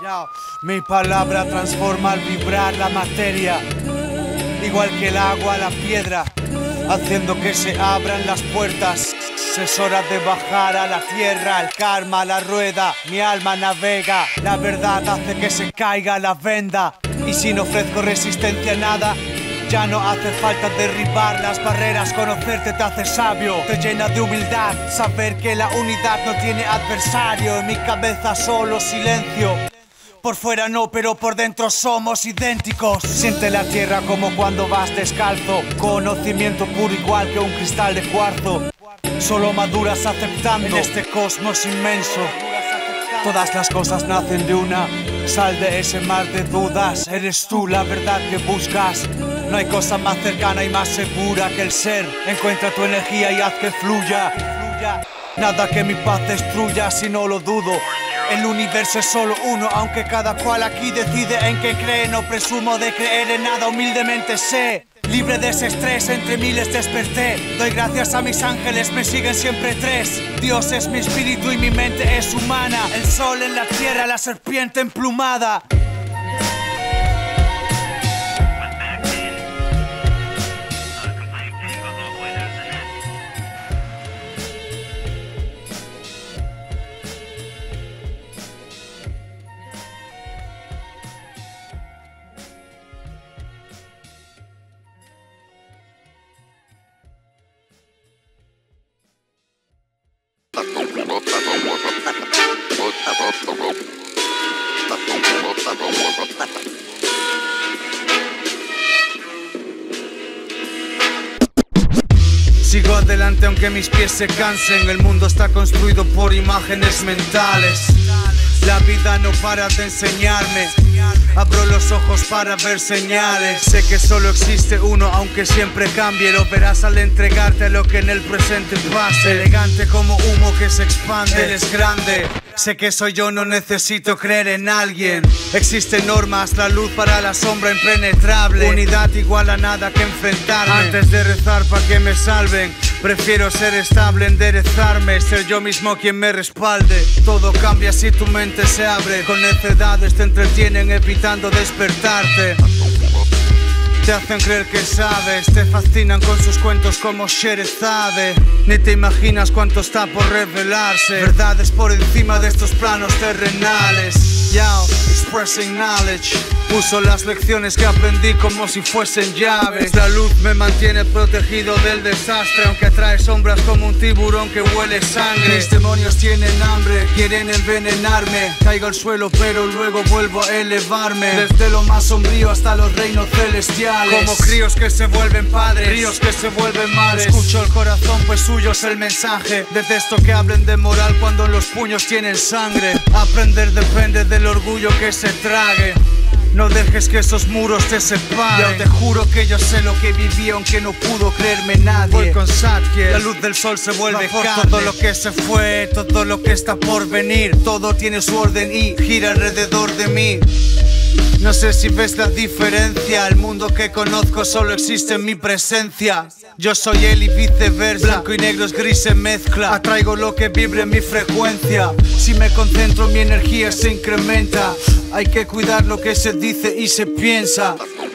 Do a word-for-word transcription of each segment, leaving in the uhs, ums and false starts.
Mi palabra transforma al vibrar la materia, igual que el agua la piedra, haciendo que se abran las puertas. Es hora de bajar a la tierra, el karma, la rueda, mi alma navega. La verdad hace que se caiga la venda, y si no ofrezco resistencia a nada, ya no hace falta derribar las barreras. Conocerte te hace sabio, te llena de humildad. Saber que la unidad no tiene adversario. En mi cabeza solo silencio. Por fuera no, pero por dentro somos idénticos. Siente la tierra como cuando vas descalzo. Conocimiento puro igual que un cristal de cuarzo. Solo maduras aceptando en este cosmos inmenso. Todas las cosas nacen de una. Sal de ese mar de dudas. Eres tú la verdad que buscas. No hay cosa más cercana y más segura que el ser. Encuentra tu energía y haz que fluya. Nada que mi paz destruya si no lo dudo. El universo es solo uno, aunque cada cual aquí decide en qué cree. No presumo de creer en nada, humildemente sé. Libre de ese estrés, entre miles desperté. Doy gracias a mis ángeles, me siguen siempre tres. Dios es mi espíritu y mi mente es humana. El sol en la tierra, la serpiente emplumada. Sigo adelante aunque mis pies se cansen. El mundo está construido por imágenes mentales. La vida no para de enseñarme. Abro los ojos para ver señales. Sé que solo existe uno, aunque siempre cambie. Lo verás al entregarte a lo que en el presente pase. Elegante como humo que se expande. Eres grande. Sé que soy yo, no necesito creer en alguien. Existen normas, la luz para la sombra impenetrable. Unidad igual a nada que enfrentarme. Antes de rezar pa' que me salven, prefiero ser estable, enderezarme. Ser yo mismo quien me respalde. Todo cambia si tu mente se abre. Con necedades te entretienen evitando despertarte. Te hacen creer que sabes, te fascinan con sus cuentos como Sherezade. Ni te imaginas cuánto está por revelarse. Verdades por encima de estos planos terrenales. Yo, expressing knowledge. Uso las lecciones que aprendí como si fuesen llaves. La luz me mantiene protegido del desastre, aunque atrae sombras como un tiburón que huele sangre. Mis demonios tienen hambre, quieren envenenarme. Caigo al suelo pero luego vuelvo a elevarme. Desde lo más sombrío hasta los reinos celestiales. Como críos que se vuelven padres, ríos que se vuelven mares. Escucho el corazón pues suyo es el mensaje. Detesto que hablen de moral cuando los puños tienen sangre. Aprender depende del orgullo que se trague. No dejes que esos muros te separen. Yo te juro que yo sé lo que viví aunque no pudo creerme nadie. Voy con Satkiel, la luz del sol se vuelve carne. Todo lo que se fue, todo lo que está por venir. Todo tiene su orden y gira alrededor de mí. No sé si ves la diferencia. El mundo que conozco solo existe en mi presencia. Yo soy él y viceversa. Blanco y negro es gris se mezcla. Atraigo lo que vibre en mi frecuencia. Si me concentro mi energía se incrementa. Hay que cuidar lo que se dice y se piensa.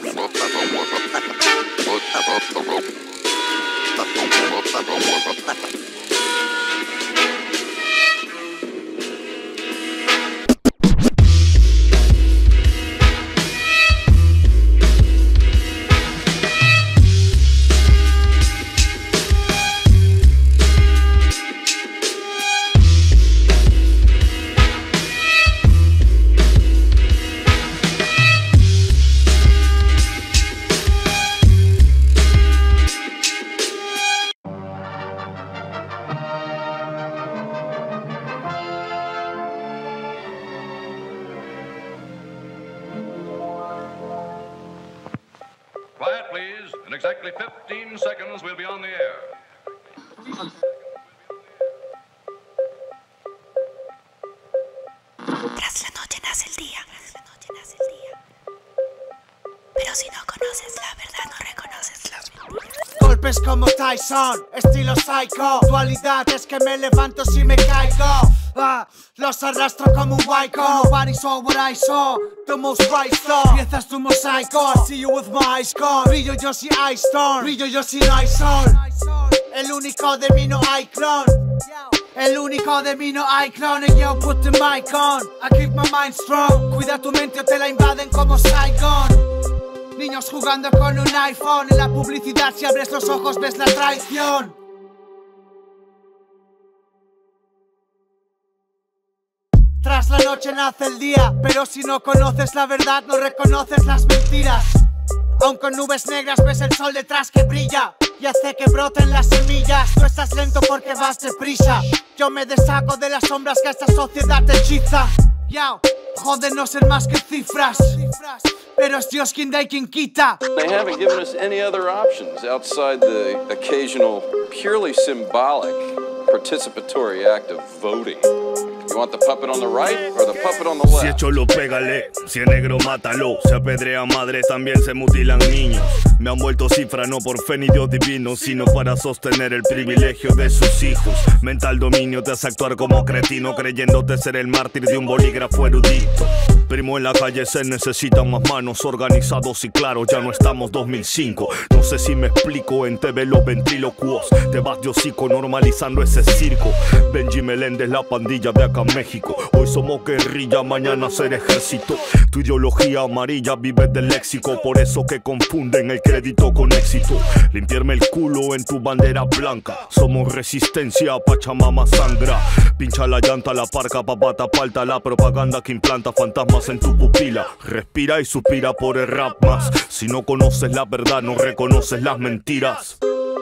Quiet, please. In exactly fifteen seconds, we'll be on the air. Tras la noche nace el día. Tras la noche nace el día. Pero si no conoces la verdad, no reconoces la mentira. Golpes como Tyson, estilo psycho. Dualidad es que me levanto si me caigo. Ah, los arrastro como un Waiko. Nobody saw what I saw, the most bright star. Piezas tu mosaico, I see you with my eyes gone. Brillo yo si Ice Storm, brillo yo si no hay sol. El único de mí no hay clon. El único de mí no hay clon. And yo put the mic on, I keep my mind strong. Cuida tu mente o te la invaden como Saigon. Niños jugando con un iPhone. En la publicidad si abres los ojos ves la traición. Tras la noche nace el día, pero si no conoces la verdad no reconoces las mentiras. Aun con nubes negras ves el sol detrás que brilla y hace que broten las semillas. Tú estás lento porque vas deprisa. Yo me deshago de las sombras que esta sociedad te hechiza. Yo, joder no ser más que cifras, pero es Dios quien da y quien quita. They haven't given us any other options outside the occasional purely symbolic participatory act of voting. You want the puppet on the right or the puppet on the left? Si es cholo, pégale. Si es negro, mátalo. Se apedrean madres, también se mutilan niños. Me han vuelto cifra no por fe ni Dios divino, sino para sostener el privilegio de sus hijos. Mental dominio te hace actuar como cretino, creyéndote ser el mártir de un bolígrafo erudito. Primo, en la calle se necesitan más manos, organizados y claros, ya no estamos dos mil cinco. No sé si me explico, en T V los ventrílocuos te vas de hocico normalizando ese circo. Benji Meléndez, la pandilla de acá en México. Hoy somos guerrilla, mañana ser ejército. Tu ideología amarilla vive del léxico, por eso que confunden el crédito con éxito. Limpiarme el culo en tu bandera blanca. Somos resistencia, Pachamama sangra. Pincha la llanta, la parca, papata, palta. La propaganda que implanta fantasmas en tu pupila. Respira y suspira por el rap más. Si no conoces la verdad, no reconoces las mentiras.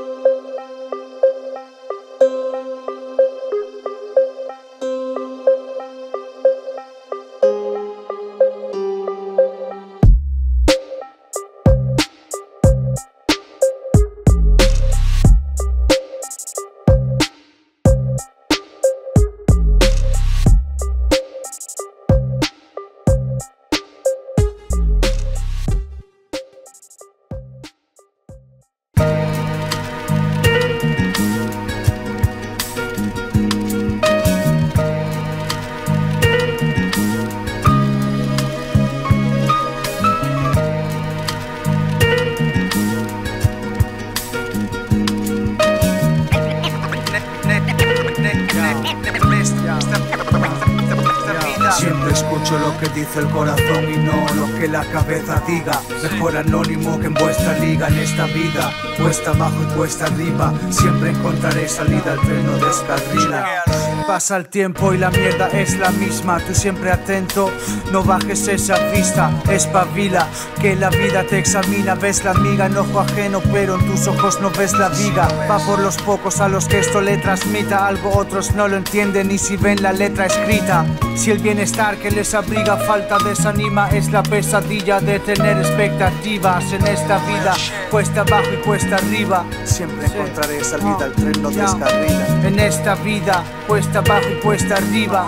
Siempre escucho lo que dice el corazón y no lo que la cabeza diga. Mejor anónimo que en vuestra liga. En esta vida, cuesta abajo y cuesta arriba, siempre encontraré salida, el tren no descarrila. Pasa el tiempo y la mierda es la misma. Tú siempre atento, no bajes esa vista. Espabila, que la vida te examina. Ves la miga en ojo ajeno, pero en tus ojos no ves la viga. Va por los pocos a los que esto le transmita algo, otros no lo entienden ni si ven la letra escrita. Si el bienestar que les abriga falta desanima, es la pesadilla de tener expectativas. En esta vida, cuesta abajo y cuesta arriba, siempre encontraré salida, el tren no descarrila. En esta vida, cuesta abajo y cuesta arriba.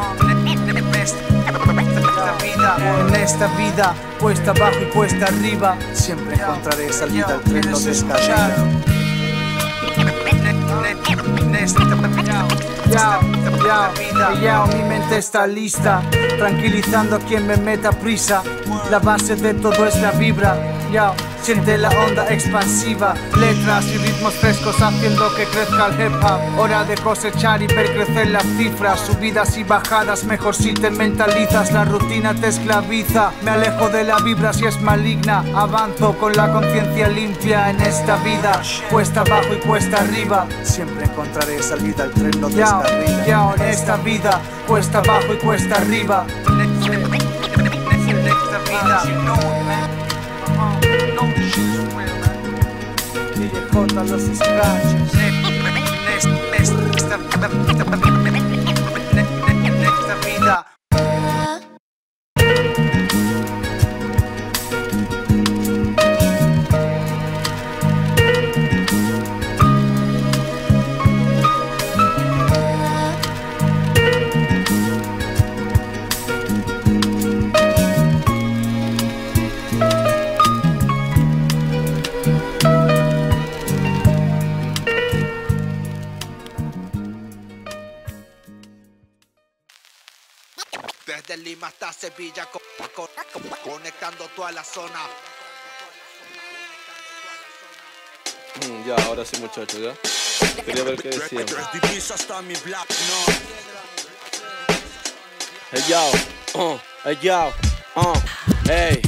En esta vida, cuesta abajo y cuesta arriba, siempre encontraré salida, el tren no descarrila. Ya, ya, ya, mi mente está lista, tranquilizando a quien me meta prisa. La base de todo es la vibra, ya, siente la onda expansiva. Letras y ritmos frescos haciendo que crezca el hip hop. Hora de cosechar y ver crecer las cifras. Subidas y bajadas, mejor si te mentalizas. La rutina te esclaviza, me alejo de la vibra si es maligna. Avanzo con la conciencia limpia. En esta vida, cuesta abajo y cuesta arriba, siempre encontraré salida, el tren no descarrila. Ya, en esta vida, cuesta abajo y cuesta arriba. En esta vida, D J los scratches. En esta vida. Desde Lima hasta Sevilla, co co co conectando toda la zona. Mm, ya, ahora sí, muchachos, ya. Quería ver qué decían. Hey yo, uh, hey yo, uh, hey.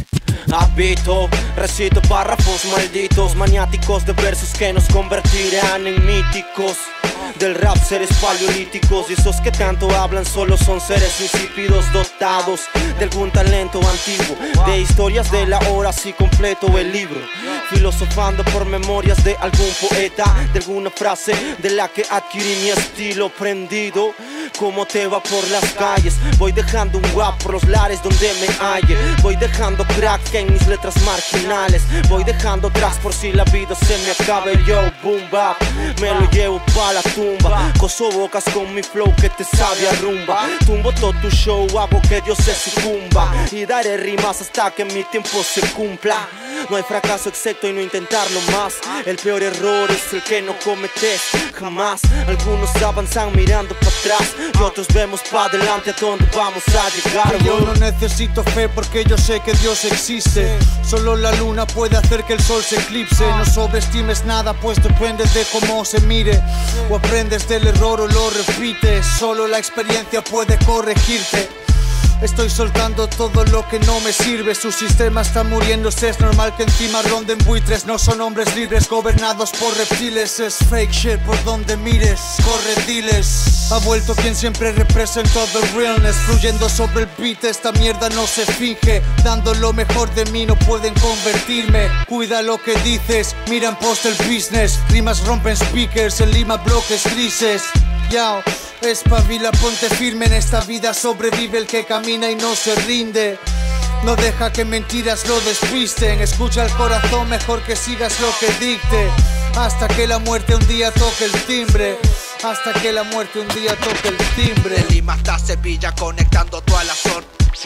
Habito, recito párrafos malditos, maniáticos de versos que nos convertirán en míticos. Del rap seres paleolíticos, y esos que tanto hablan solo son seres insípidos, dotados de algún talento antiguo, de historias de la hora, así completo el libro, filosofando por memorias de algún poeta, de alguna frase de la que adquirí mi estilo prendido. Como te va por las calles, voy dejando un rap por los lares donde me halle, voy dejando crack en mis letras marginales, voy dejando tracks por si la vida se me acabe. Yo, boom bap, me lo llevo pa' la tumba, coso bocas con mi flow que te sabe a rumba, tumbo todo tu show, hago que Dios se sucumba, y daré rimas hasta que mi tiempo se cumpla. No hay fracaso excepto y no intentarlo más. El peor error es el que no cometes jamás. Algunos avanzan mirando para atrás y otros vemos para adelante a donde vamos a llegar. Yo no necesito fe porque yo sé que Dios existe. Solo la luna puede hacer que el sol se eclipse. No sobreestimes nada pues depende de cómo se mire. O aprendes del error o lo repites. Solo la experiencia puede corregirte. Estoy soltando todo lo que no me sirve. Su sistema está muriéndose. Es normal que encima ronden buitres. No son hombres libres gobernados por reptiles. Es fake shit por donde mires. Corre, diles. Ha vuelto quien siempre representó the realness. Fluyendo sobre el beat. Esta mierda no se finge. Dando lo mejor de mí no pueden convertirme. Cuida lo que dices. Mira en post el business. Rimas rompen speakers. En Lima bloques grises. Yao, espabila, ponte firme. En esta vida sobrevive el que camina y no se rinde. No deja que mentiras lo despisten. Escucha el corazón, mejor que sigas lo que dicte. Hasta que la muerte un día toque el timbre. Hasta que la muerte un día toque el timbre. De Lima hasta Sevilla conectando toda la zona.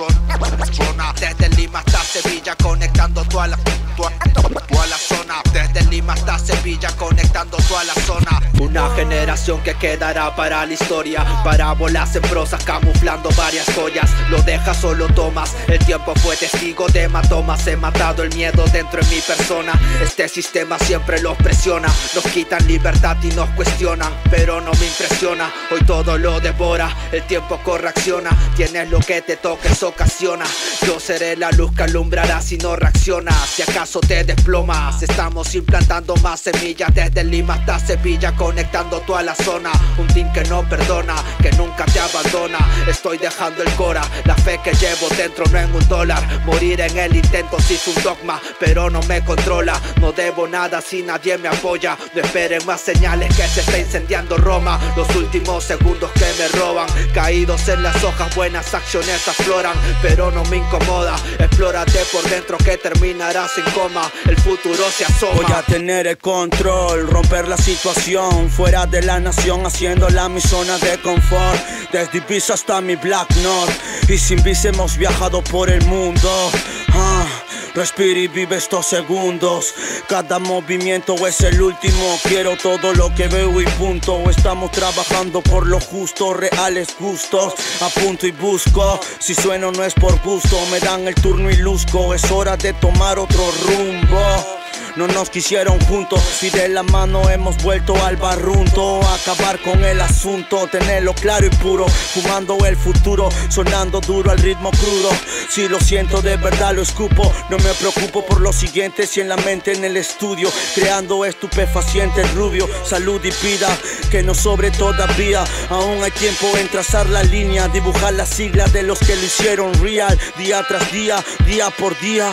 Zona. Desde Lima hasta Sevilla conectando toda la, toda, toda la zona. Desde Lima hasta Sevilla conectando toda la zona. Una generación que quedará para la historia. Parábolas en prosas camuflando varias joyas. Lo dejas solo tomas. El tiempo fue testigo de hematomas. He matado el miedo dentro de mi persona. Este sistema siempre los presiona. Nos quitan libertad y nos cuestionan. Pero no me impresiona. Hoy todo lo devora. El tiempo correacciona. Tienes lo que te toca. Ocasiona. Yo seré la luz que alumbrará si no reacciona. Si acaso te desplomas. Estamos implantando más semillas desde Lima hasta Sevilla conectando toda la zona. Un team que no perdona, que nunca te abandona. Estoy dejando el cora, la fe que llevo dentro no en un dólar. Morir en el intento si es un dogma, pero no me controla. No debo nada si nadie me apoya. No esperen más señales que se está incendiando Roma. Los últimos segundos que me roban. Caídos en las hojas, buenas acciones afloran. Pero no me incomoda, explórate por dentro que terminarás en coma. El futuro se asoma. Voy a tener el control, romper la situación. Fuera de la nación, haciéndola mi zona de confort. Desde Ibiza hasta mi Black North. Y sin visa hemos viajado por el mundo. ah. Respira y vive estos segundos. Cada movimiento es el último. Quiero todo lo que veo y punto. Estamos trabajando por lo justo, reales gustos. Apunto y busco. Si sueno no es por gusto. Me dan el turno y luzco. Es hora de tomar otro rumbo. No nos quisieron juntos y de la mano hemos vuelto al barrunto. Acabar con el asunto, tenerlo claro y puro. Fumando el futuro, sonando duro al ritmo crudo. Si lo siento de verdad lo escupo. No me preocupo por lo siguiente si en la mente en el estudio. Creando estupefacientes rubio. Salud y vida, que no sobre todavía. Aún hay tiempo en trazar la línea. Dibujar las siglas de los que lo hicieron real. Día tras día, día por día.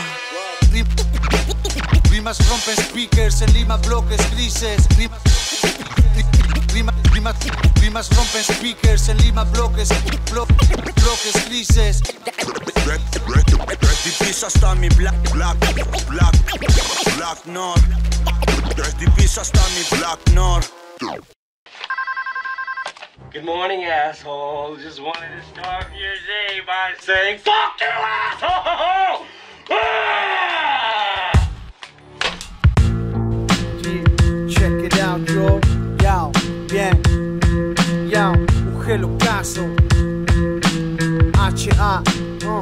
Rimas rompen speakers, en Lima bloques grises. Rimas, rimas, rimas, rimas rompen speakers, en Lima bloques, blo, bloques grises. Desde Ibiza hasta mi Black, Black, Black, Black North. Desde Ibiza hasta mi Black North. Good morning, asshole. Just wanted to start your day by saying, fuck you, asshole! Ah! Check it out, yo. Yao, bien. Yao, un gelocazo. H A. Oh.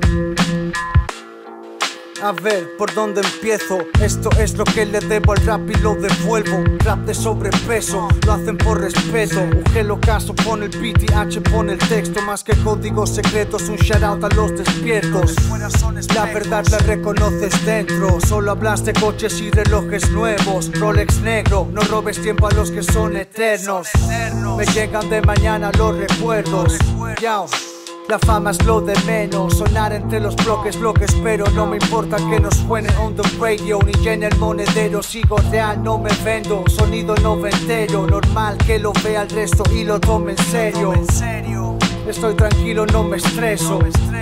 A ver, ¿por dónde empiezo? Esto es lo que le debo al rap y lo devuelvo. Rap de sobrepeso, lo hacen por respeto. U G lo caso, pone el beat y H pone el texto. Más que códigos secretos, un shoutout a los despiertos. La verdad la reconoces dentro. Solo hablas de coches y relojes nuevos. Rolex negro, no robes tiempo a los que son eternos. Me llegan de mañana los recuerdos. Yao. La fama es lo de menos, sonar entre los bloques lo que espero. No me importa que nos suene on the radio ni llene el monedero. Sigo real, no me vendo, sonido noventero. Normal que lo vea el resto y lo tome en serio. Estoy tranquilo, no me estreso.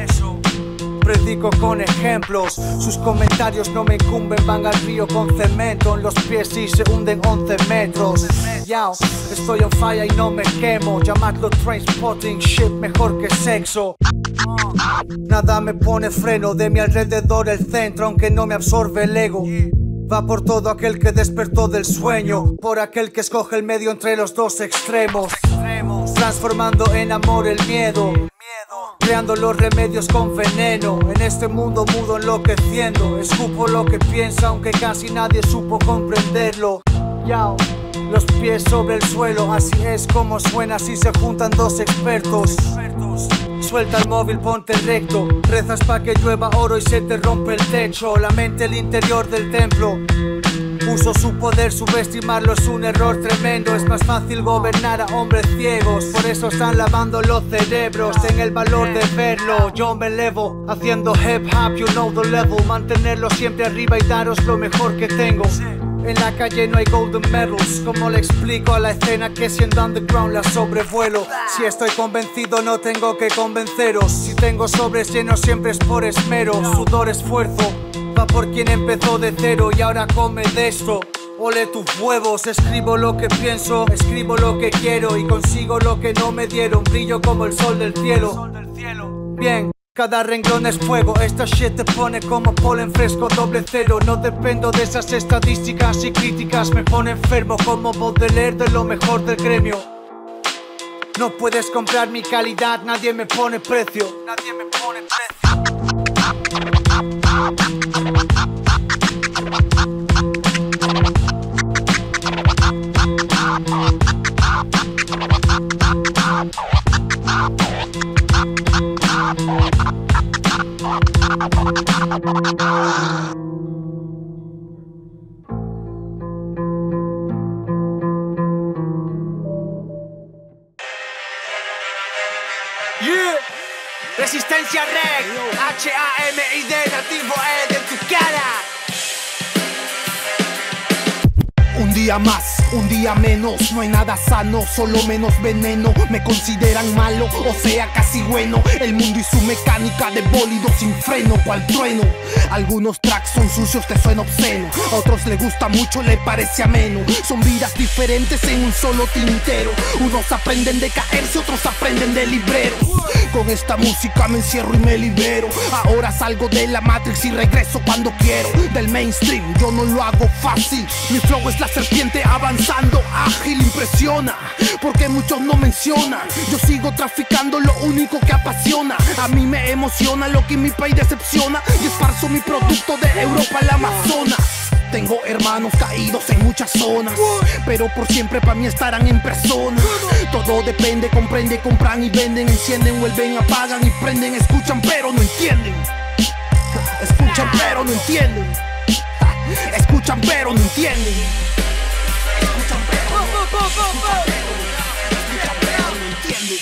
Predico con ejemplos, sus comentarios no me incumben. Van al río con cemento en los pies y se hunden once metros. Yao, estoy on fire y no me quemo. Llamadlo trainspotting, shit mejor que sexo. Nada me pone freno, de mi alrededor el centro, aunque no me absorbe el ego. Va por todo aquel que despertó del sueño, por aquel que escoge el medio entre los dos extremos, transformando en amor el miedo, creando los remedios con veneno. En este mundo mudo enloqueciendo, escupo lo que piensa aunque casi nadie supo comprenderlo. Yao, los pies sobre el suelo, así es como suena si se juntan dos expertos. Suelta el móvil, ponte recto, rezas pa' que llueva oro y se te rompe el techo. La mente, el interior del templo, uso su poder, subestimarlo es un error tremendo. Es más fácil gobernar a hombres ciegos, por eso están lavando los cerebros. Ten el valor de verlo, yo me elevo haciendo hip hop, you know the level. Mantenerlo siempre arriba y daros lo mejor que tengo. En la calle no hay golden medals, como le explico a la escena que siendo underground la sobrevuelo. Si estoy convencido no tengo que convenceros, si tengo sobres llenos siempre es por esmero. Sudor, esfuerzo, va por quien empezó de cero y ahora come de esto. Ole tus huevos, escribo lo que pienso, escribo lo que quiero y consigo lo que no me dieron. Brillo como el sol del cielo. Bien, cada renglón es fuego, esta shit te pone como polen fresco, doble cero. No dependo de esas estadísticas y críticas, me pone enfermo como Baudelaire de lo mejor del gremio. No puedes comprar mi calidad, nadie me pone precio. Nadie me pone precio. Yeah. Resistencia Rec, H A M I D, nativo E de tu cara. Un día más, un día menos, no hay nada sano, solo menos veneno. Me consideran malo, o sea casi bueno. El mundo y su mecánica de bólido sin freno, cual trueno. Algunos tracks son sucios, te suena obsceno. A otros les gusta mucho, le parece ameno. Son vidas diferentes en un solo tintero. Unos aprenden de caerse, otros aprenden de libreros. Con esta música me encierro y me libero. Ahora salgo de la Matrix y regreso cuando quiero. Del mainstream yo no lo hago fácil. Mi flow es la serpiente avanzando, ágil, impresiona, porque muchos no mencionan. Yo sigo traficando lo único que apasiona. A mí me emociona lo que mi país decepciona, y esparzo mi producto de Europa al Amazonas. Tengo hermanos caídos en muchas zonas, pero por siempre para mí estarán en persona. Todo depende, comprende, compran y venden, encienden, vuelven, apagan y prenden. Escuchan pero no entienden. Escuchan pero no entienden. Escuchan pero no entienden. Escuchan pero no entienden.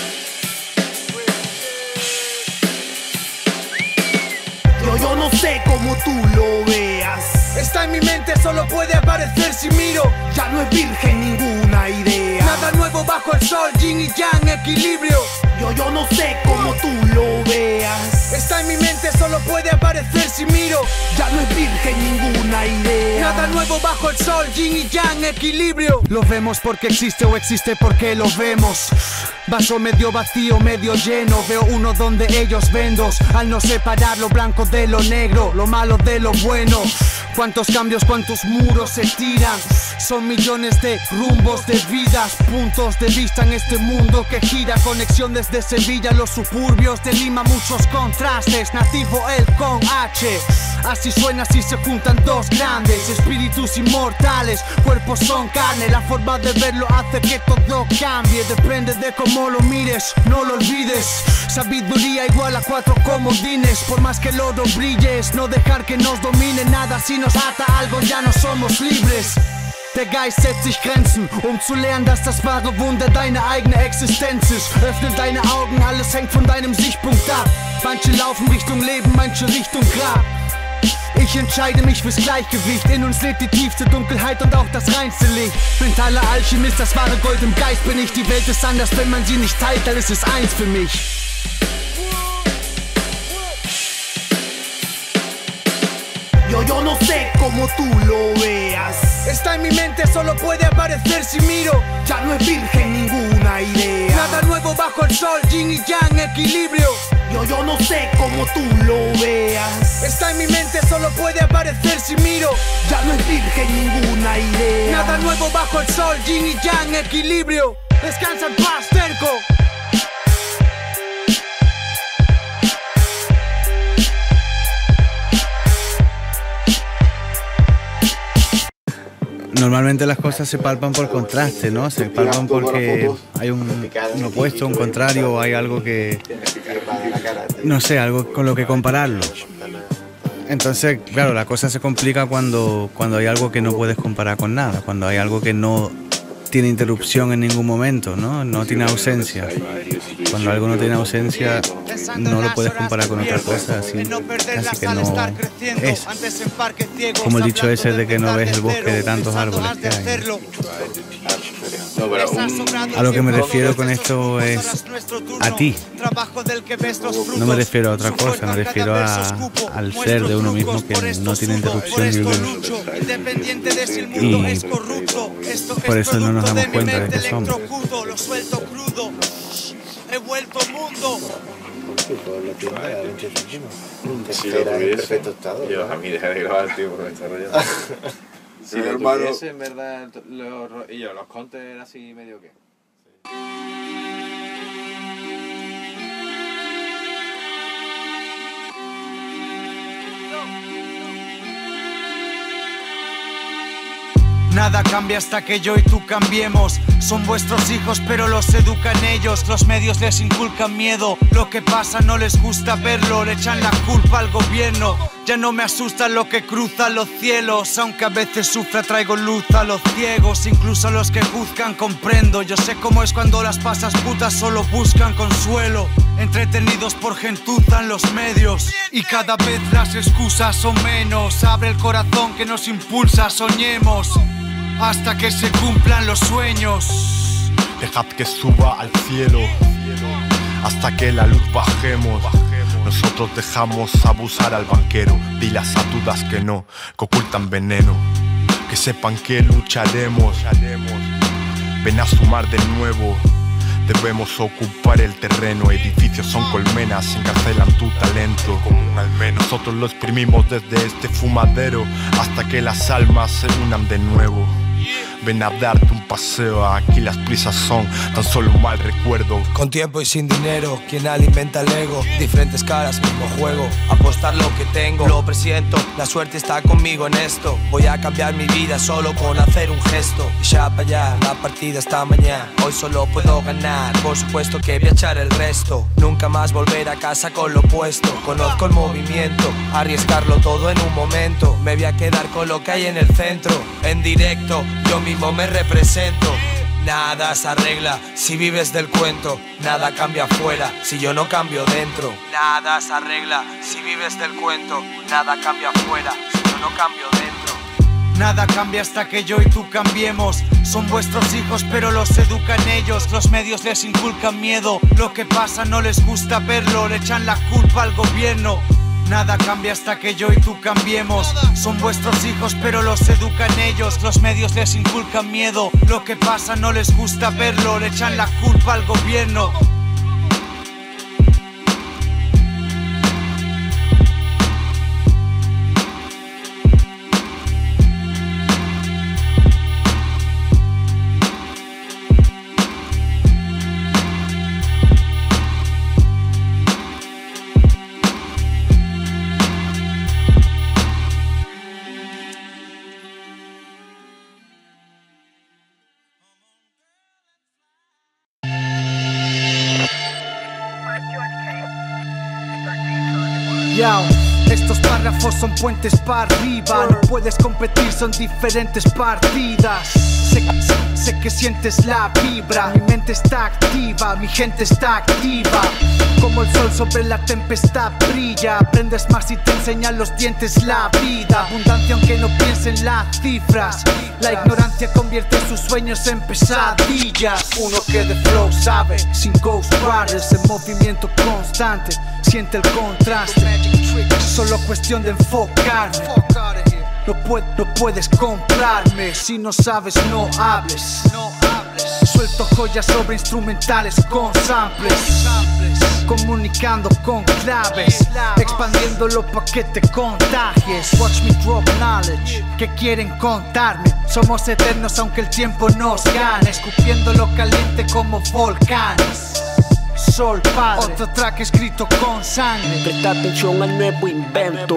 Yo, yo no sé cómo tú lo veas. Está en mi mente, solo puede aparecer si miro. Ya no es virgen ninguna idea. Nada nuevo bajo el sol, yin y yang, equilibrio. Yo, yo no sé cómo tú lo veas. Está en mi mente, solo puede aparecer si miro. Ya no es virgen ninguna idea. Nada nuevo bajo el sol, yin y yang, equilibrio. Lo vemos porque existe o existe porque lo vemos. Vaso medio vacío, medio lleno. Veo uno donde ellos ven dos. Al no separar lo blanco de lo negro, lo malo de lo bueno. Cuántos cambios, cuántos muros se tiran. Son millones de rumbos de vidas, puntos de vista en este mundo que gira. Conexión desde Sevilla a los suburbios de Lima, muchos contrastes. Nativo el con H, así suena si se juntan dos grandes espíritus inmortales. Cuerpos son carne, la forma de verlo hace que todo cambie. Depende de cómo lo mires, no lo olvides. Sabiduría igual a cuatro comodines. Por más que el oro brilles, no dejar que nos domine nada. Si nos ata algo ya no somos libres. Der Geist setzt sich Grenzen, um zu lernen, dass das wahre Wunder deine eigene Existenz ist. Öffne deine Augen, alles hängt von deinem Sichtpunkt ab. Manche laufen Richtung Leben, manche Richtung Grab. Ich entscheide mich fürs Gleichgewicht. In uns lebt die tiefste Dunkelheit und auch das reinste Licht. Mentaler Alchemist, das wahre Gold im Geist bin ich. Die Welt ist anders, wenn man sie nicht teilt, dann ist es eins für mich. Yo, yo no sé cómo tú lo veas. Está en mi mente, solo puede aparecer si miro. Ya no es virgen ninguna idea. Nada nuevo bajo el sol, yin y yang, equilibrio. Yo, yo no sé cómo tú lo veas. Está en mi mente, solo puede aparecer si miro. Ya no es virgen ninguna idea. Nada nuevo bajo el sol, yin y yang, equilibrio. Descansa en paz, terco. Normalmente las cosas se palpan por contraste, ¿no? Se palpan porque hay un, un opuesto, un contrario, hay algo que, no sé, algo con lo que compararlo. Entonces, claro, la cosa se complica cuando, cuando hay algo que no puedes comparar con nada, cuando hay algo que no tiene interrupción en ningún momento, ¿no? No tiene ausencia. Cuando algo no tiene ausencia, no lo puedes comparar con otra cosa, así, casi que no es. Como el dicho ese de que no ves el bosque de tantos árboles que hay. A lo que me refiero con esto es a ti. No me refiero a otra cosa, me refiero a, al ser de uno mismo que no tiene interrupción ni luz. Y por eso no nos damos cuenta de que somos. He vuelto mundo. Si lo tuviese, yo a mí deja de grabar, tío, porque está rayado. Si lo tuviese, en verdad, los, y yo, los contes eran así medio que. Nada cambia hasta que yo y tú cambiemos. Son vuestros hijos pero los educan ellos. Los medios les inculcan miedo. Lo que pasa no les gusta verlo. Le echan la culpa al gobierno. Ya no me asusta lo que cruza los cielos. Aunque a veces sufra traigo luz a los ciegos. Incluso a los que juzgan comprendo. Yo sé cómo es cuando las pasas putas solo buscan consuelo. Entretenidos por gentuza en los medios. Y cada vez las excusas son menos. Abre el corazón que nos impulsa, soñemos hasta que se cumplan los sueños. Dejad que suba al cielo hasta que la luz bajemos. Nosotros dejamos abusar al banquero. Dilas a dudas que no, que ocultan veneno. Que sepan que lucharemos. Ven a sumar de nuevo. Debemos ocupar el terreno. Edificios son colmenas, encarcelan tu talento. Como un almeno. Nosotros lo exprimimos desde este fumadero hasta que las almas se unan de nuevo. Ven a darte un paseo, aquí las prisas son tan solo un mal recuerdo. Con tiempo y sin dinero, quien alimenta el ego. Diferentes caras, mismo juego, apostar lo que tengo. Lo presiento, la suerte está conmigo en esto. Voy a cambiar mi vida solo con hacer un gesto. Y ya para allá, la partida está mañana. Hoy solo puedo ganar, por supuesto que voy a echar el resto. Nunca más volver a casa con lo puesto. Conozco el movimiento, arriesgarlo todo en un momento. Me voy a quedar con lo que hay en el centro. En directo, yo mismo me represento. Nada se arregla si vives del cuento. Nada cambia afuera si yo no cambio dentro. Nada se arregla si vives del cuento. Nada cambia afuera si yo no cambio dentro. Nada cambia hasta que yo y tú cambiemos. Son vuestros hijos pero los educan ellos. Los medios les inculcan miedo. Lo que pasa no les gusta verlo. Le echan la culpa al gobierno. Nada cambia hasta que yo y tú cambiemos. Son vuestros hijos pero los educan ellos. Los medios les inculcan miedo. Lo que pasa no les gusta verlo. Le echan la culpa al gobierno. Yao, estos párrafos son puentes para arriba. No puedes competir, son diferentes partidas. Sé, sé, sé que sientes la vibra. Mi mente está activa, mi gente está activa. Como el sol sobre la tempestad brilla. Aprendes más y te enseñan los dientes la vida. Abundancia aunque no piensen las cifras. La ignorancia convierte sus sueños en pesadillas. Uno que de flow sabe, sin Ghost Riders, en movimiento constante. Siente el contraste, solo cuestión de enfocarme. No, puede, no puedes comprarme, si no sabes no hables. Suelto joyas sobre instrumentales con samples, comunicando con claves, expandiéndolo pa' que te contagies. Watch me drop knowledge, ¿qué quieren contarme? Somos eternos aunque el tiempo nos gane, escupiendo lo caliente como volcanes. Sol Padre, otro track escrito con sangre. Presta atención al nuevo invento.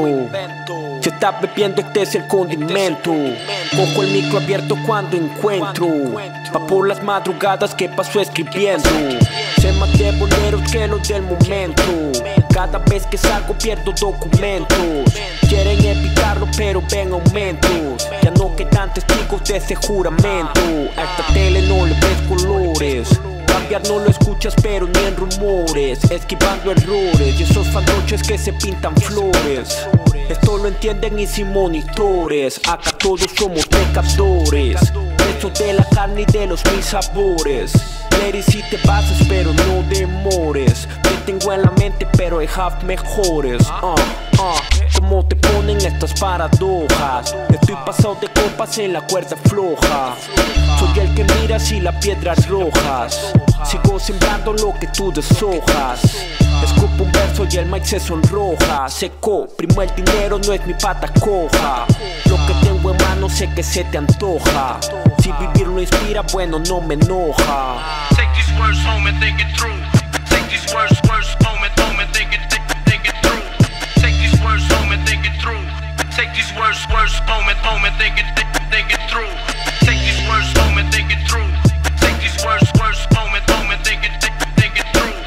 Se está bebiendo, este es el condimento. Cojo el micro abierto cuando encuentro. Pa' por las madrugadas que paso escribiendo. Sé más de boleros que los del momento. Cada vez que salgo pierdo documentos. Quieren evitarlo pero ven aumentos. Ya no quedan testigos de ese juramento. A esta tele no le ves colores. Cambiar no lo escuchas pero ni en rumores. Esquivando errores y esos fantoches que se pintan flores. Esto lo entienden y sin monitores. Acá todos somos pecadores. Presos de la carne y de los mil sabores. Lady si te pasas pero no demores. Te tengo en la mente pero hay half mejores. uh, uh. Como te ponen estas paradojas. Estoy pasado de copas en la cuerda floja. Soy el que mira si las piedras rojas. Sigo sembrando lo que tú deshojas. Escupo un verso y el mic se sonroja. Seco, primo el dinero no es mi pata coja. Lo que tengo en mano sé que se te antoja. Si vivir lo inspira, bueno, no me enoja. Take these words home and think it through. Take these words, words home and home and think it, think, think it through. Take these words home and think it through. Take these words, words home and home and think it, think, think it through. Take these words home and think it through. Take these words, words home and home and think it, think, think it through.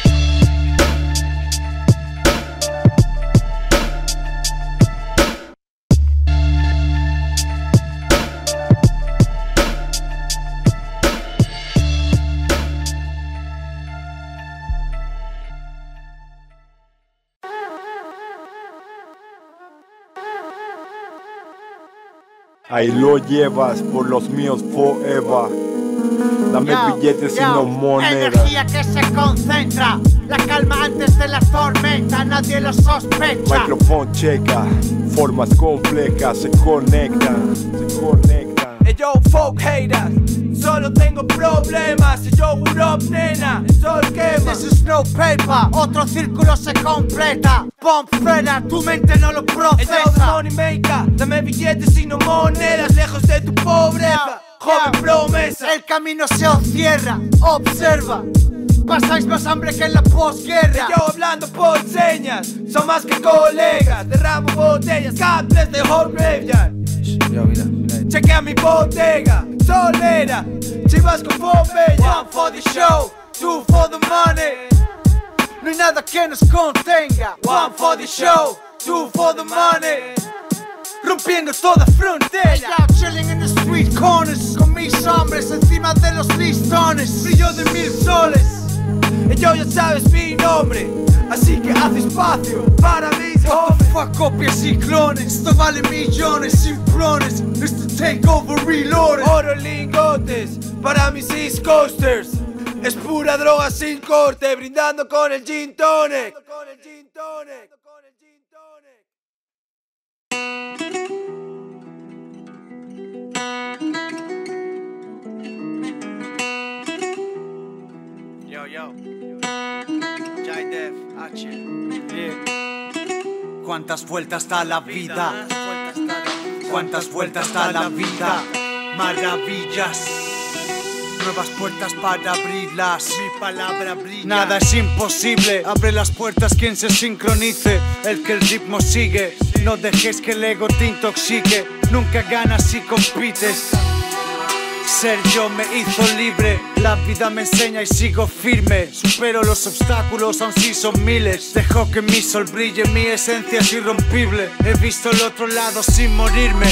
Ahí lo llevas por los míos forever. Dame yo, billetes yo, y no monedas. Energía que se concentra. La calma antes de la tormenta. Nadie lo sospecha. Microphone checa. Formas complejas se conectan. Se conectan. Hey yo, folk haters. Solo tengo problemas. Y yo, what up, nena? El sol quema. This is no paper. Otro círculo se completa. Bomb frena, tu mente no lo procesa. Hey yo, money maker. Dame billetes y no monedas. Lejos de tu pobreza. Joven promesa. El camino se os cierra. Observa. Pasáis más hambre que en la posguerra. Yo hablando por señas. Son más que colegas. Derramo botellas. Cables de whole graveyard. Yo, mira, mira. Chequea mi bodega. Solera. Chivas con Pompeya. One for the show. Two for the money. No hay nada que nos contenga. One for the show. Two for the money. Rompiendo toda frontera. Hey, chilling in the street corners. Con mis hombres encima de los listones. Brillo de mil soles. Y yo ya sabes mi nombre. Así que haz espacio para mis homies. Fuck copias y clones. Esto vale millones sin prones. Esto take over reloaded. Oro lingotes para mis East Coasters. Es pura droga sin corte. Brindando con el gin tonic. Yo, yo. Jai Def, H. Yeah. ¿Cuántas vueltas da la vida? ¿Cuántas vueltas da la vida? Maravillas. Nuevas puertas para abrirlas. Mi palabra brilla. Nada es imposible. Abre las puertas quien se sincronice. El que el ritmo sigue. No dejes que el ego te intoxique. Nunca ganas si compites. Ser yo me hizo libre, la vida me enseña y sigo firme. Supero los obstáculos aun si son miles. Dejo que mi sol brille, mi esencia es irrompible. He visto el otro lado sin morirme.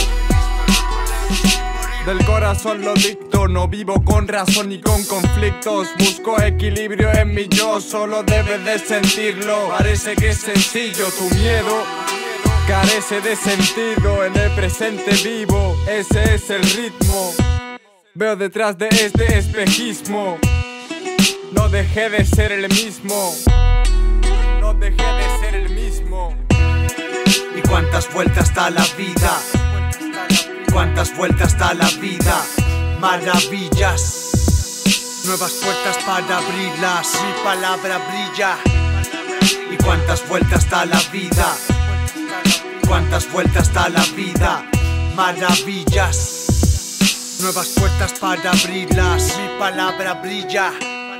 Del corazón lo dicto, no vivo con razón ni con conflictos. Busco equilibrio en mi yo, solo debes de sentirlo. Parece que es sencillo, tu miedo carece de sentido. En el presente vivo, ese es el ritmo. Veo detrás de este espejismo. No dejé de ser el mismo. No dejé de ser el mismo. ¿Y cuántas vueltas da la vida? Cuántas vueltas da la vida, maravillas, nuevas puertas para abrirlas, mi palabra brilla. Y cuántas vueltas da la vida, cuántas vueltas da la vida, maravillas, nuevas puertas para abrirlas, mi palabra brilla.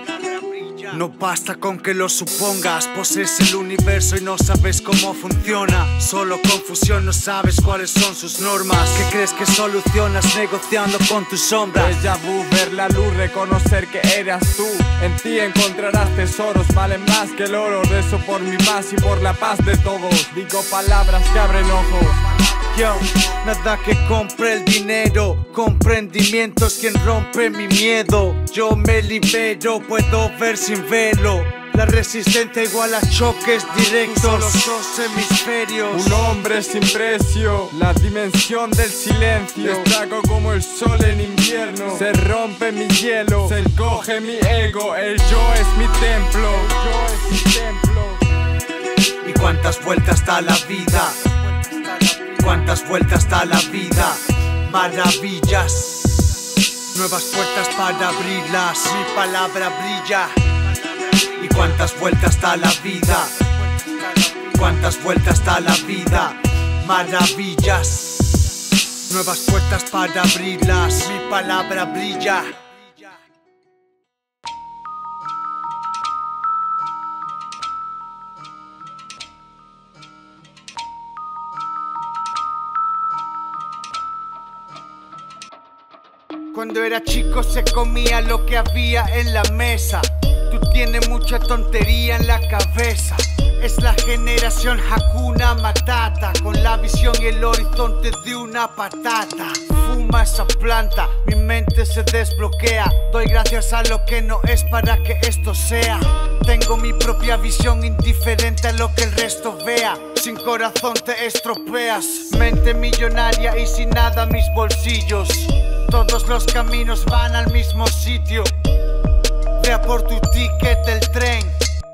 No basta con que lo supongas, posees el universo y no sabes cómo funciona. Solo confusión, no sabes cuáles son sus normas. ¿Qué crees que solucionas negociando con tus sombras? Déjà vu, ver la luz, reconocer que eras tú. En ti encontrarás tesoros, valen más que el oro. Rezo por mi paz y por la paz de todos. Digo palabras que abren ojos. Yo, nada que compre el dinero, comprendimiento es quien rompe mi miedo. Yo me libero, puedo ver sin velo. La resistencia igual a choques directos, los dos hemisferios. Un hombre sin precio, la dimensión del silencio. Destaco como el sol en invierno. Se rompe mi hielo, se encoge mi ego. El yo es mi templo, el yo es mi templo. ¿Y cuántas vueltas da la vida? Cuántas vueltas da la vida, maravillas, nuevas puertas para abrirlas, mi palabra brilla. Y cuántas vueltas da la vida, cuántas vueltas da la vida, maravillas, nuevas puertas para abrirlas, mi palabra brilla. Cuando era chico se comía lo que había en la mesa. Tú tienes mucha tontería en la cabeza. Es la generación Hakuna Matata, con la visión y el horizonte de una patata. Fuma esa planta, mi mente se desbloquea. Doy gracias a lo que no es para que esto sea. Tengo mi propia visión, indiferente a lo que el resto vea. Sin corazón te estropeas. Mente millonaria y sin nada mis bolsillos. Todos los caminos van al mismo sitio. Ve a por tu ticket del tren.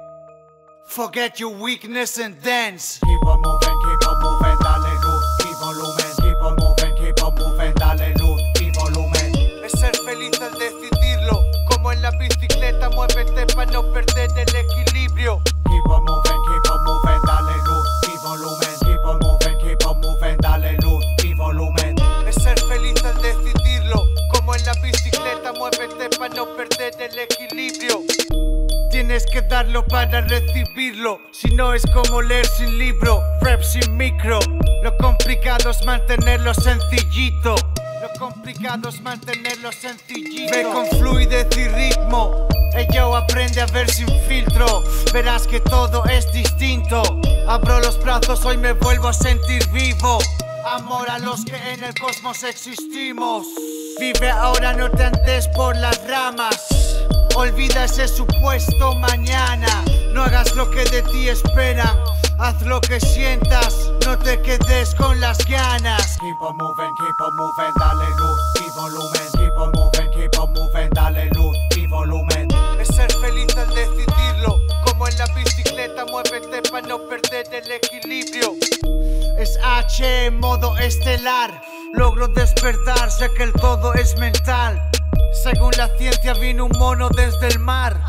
Forget your weakness and dance. Keep on moving, keep on moving, dale luz y volumen. Keep on moving, keep on moving, dale luz y volumen. Es ser feliz al decidirlo. Como en la bicicleta, muévete para no perder el equilibrio. Keep on moving, keep on moving, dale luz y volumen. Keep on moving, keep on moving, dale luz y volumen. Es ser feliz al decidirlo. Como en la bicicleta, muévete para no perder el equilibrio. Tienes que darlo para recibirlo. Si no es como leer sin libro, rap sin micro. Lo complicado es mantenerlo sencillito. Lo complicado es mantenerlo sencillito. Ve con fluidez y ritmo. Ello aprende a ver sin filtro. Verás que todo es distinto. Abro los brazos, hoy me vuelvo a sentir vivo. Amor a los que en el cosmos existimos. Vive ahora, no te andes por las ramas. Olvida ese supuesto mañana. No hagas lo que de ti esperan. Haz lo que sientas, no te quedes con las ganas. Keep on moving, keep on moving, dale luz y volumen. Keep on moving, keep on moving, dale luz y volumen. Es ser feliz al decidirlo. Como en la bicicleta, muévete para no perder el equilibrio. Es H en modo estelar. Logro despertar, sé que el todo es mental. Según la ciencia vino un mono desde el mar.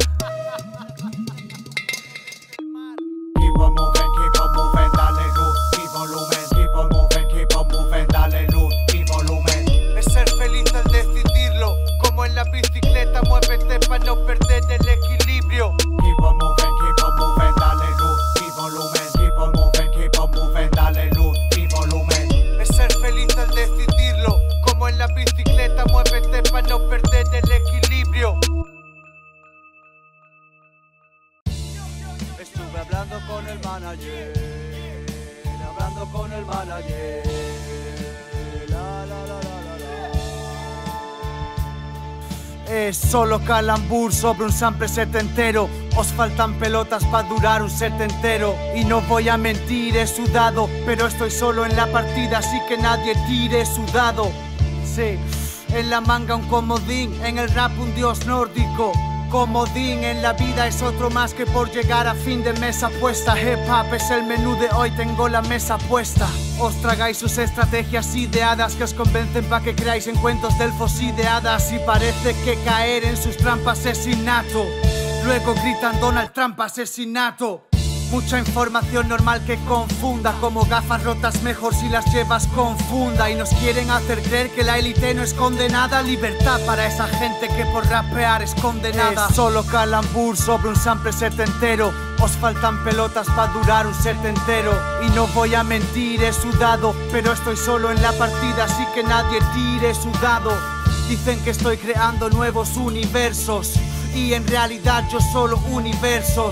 Keep on moving, keep on moving, dale luz y volumen. Keep on moving, keep on moving, dale luz y volumen. Es ser feliz al decidirlo. Como en la bicicleta, muévete para no perder el equilibrio. Keep on moving, keep on moving, dale luz y volumen. Keep on moving, keep on moving, dale luz y volumen. Es ser feliz al decidirlo. Como en la bicicleta, muévete para no perder Estuve hablando con el manager, hablando con el manager. La, la, la, la, la, la. Es solo calambur sobre un sample setentero. Os faltan pelotas para durar un set entero. Y no voy a mentir, he sudado, pero estoy solo en la partida, así que nadie tire sudado. Sí, en la manga un comodín, en el rap un dios nórdico. Comodín en la vida es otro más que por llegar a fin de mesa puesta. Hip hop es el menú de hoy, tengo la mesa puesta. Os tragáis sus estrategias ideadas que os convencen para que creáis en cuentos de elfos y de hadas. Y parece que caer en sus trampas es innato. Luego gritan Donald Trump asesinato. Mucha información normal que confunda. Como gafas rotas mejor si las llevas con funda. Y nos quieren hacer creer que la élite no es condenada. Libertad para esa gente que por rapear es condenada. Es solo calambur sobre un sample setentero. Os faltan pelotas para durar un set entero. Y no voy a mentir, he sudado, pero estoy solo en la partida, así que nadie tire sudado. Dicen que estoy creando nuevos universos, y en realidad yo solo universos.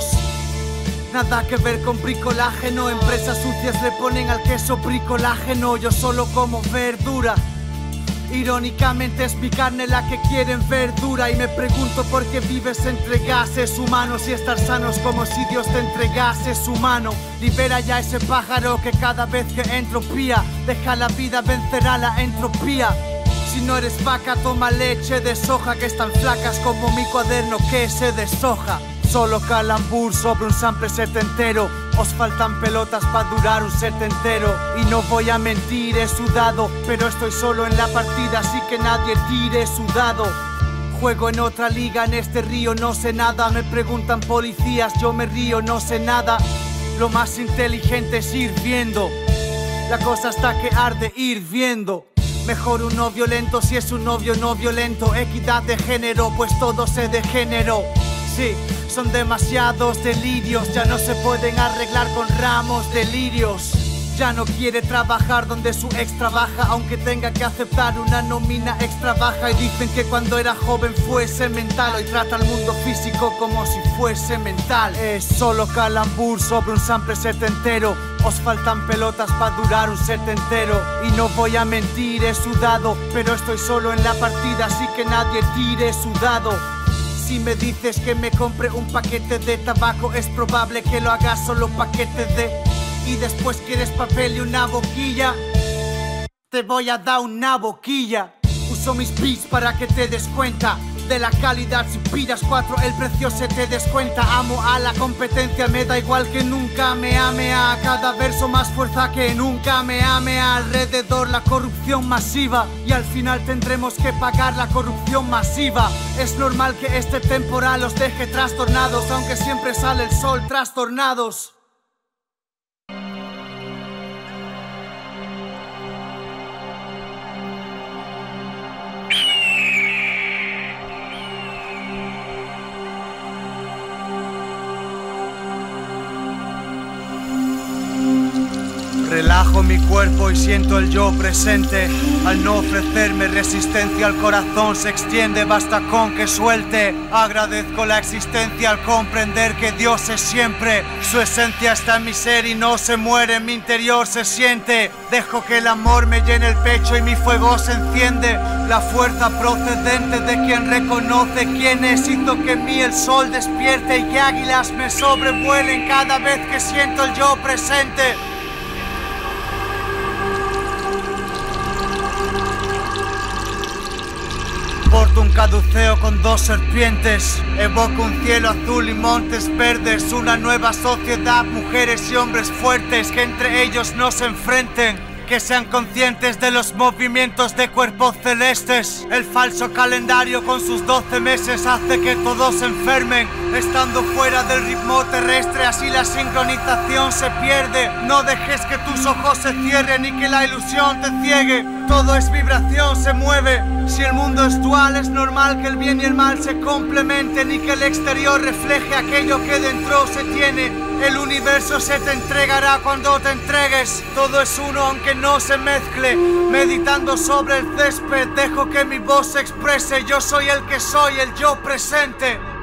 Nada que ver con bricolágeno. Empresas sucias le ponen al queso bricolágeno. Yo solo como verdura. Irónicamente es mi carne la que quieren verdura. Y me pregunto por qué vives entre gases humanos y estar sanos como si Dios te entregase su mano. Libera ya ese pájaro que cada vez que entropía deja la vida, vencerá la entropía. Si no eres vaca, toma leche de soja, que están flacas como mi cuaderno que se deshoja. Solo calambur sobre un sample setentero. Os faltan pelotas para durar un set entero. Y no voy a mentir, he sudado, pero estoy solo en la partida, así que nadie tire sudado. Juego en otra liga, en este río no sé nada. Me preguntan policías, yo me río, no sé nada. Lo más inteligente es ir viendo. La cosa está que arde ir viendo. Mejor un no violento si es un novio no violento. Equidad de género, pues todo se degeneró. Sí, son demasiados delirios, ya no se pueden arreglar con ramos de lirios. Ya no quiere trabajar donde su ex trabaja, aunque tenga que aceptar una nómina extra baja. Y dicen que cuando era joven fuese mental, hoy trata al mundo físico como si fuese mental. Es solo calambur sobre un sample setentero. Os faltan pelotas para durar un set entero. Y no voy a mentir, he sudado, pero estoy solo en la partida, así que nadie tire sudado. Si me dices que me compre un paquete de tabaco, es probable que lo haga solo paquete de. Y después quieres papel y una boquilla, te voy a dar una boquilla. Uso mis beats para que te des cuenta de la calidad. Si pidas cuatro el precio se te descuenta. Amo a la competencia, me da igual que nunca me ame. A cada verso más fuerza que nunca me ame. Alrededor la corrupción masiva, y al final tendremos que pagar la corrupción masiva. Es normal que este temporal os deje trastornados, aunque siempre sale el sol trastornados. Relajo mi cuerpo y siento el yo presente. Al no ofrecerme resistencia, al corazón se extiende. Basta con que suelte. Agradezco la existencia al comprender que Dios es siempre. Su esencia está en mi ser y no se muere, en mi interior se siente. Dejo que el amor me llene el pecho y mi fuego se enciende. La fuerza procedente de quien reconoce quién es hizo que en mí el sol despierte y que águilas me sobrevuelen cada vez que siento el yo presente. Porto un caduceo con dos serpientes. Evoco un cielo azul y montes verdes. Una nueva sociedad, mujeres y hombres fuertes, que entre ellos no se enfrenten. Que sean conscientes de los movimientos de cuerpos celestes. El falso calendario con sus doce meses hace que todos se enfermen. Estando fuera del ritmo terrestre, así la sincronización se pierde. No dejes que tus ojos se cierren y que la ilusión te ciegue. Todo es vibración, se mueve. Si el mundo es dual, es normal que el bien y el mal se complementen y que el exterior refleje aquello que dentro se tiene. El universo se te entregará cuando te entregues. Todo es uno aunque no se mezcle. Meditando sobre el césped, dejo que mi voz se exprese. Yo soy el que soy, el yo presente.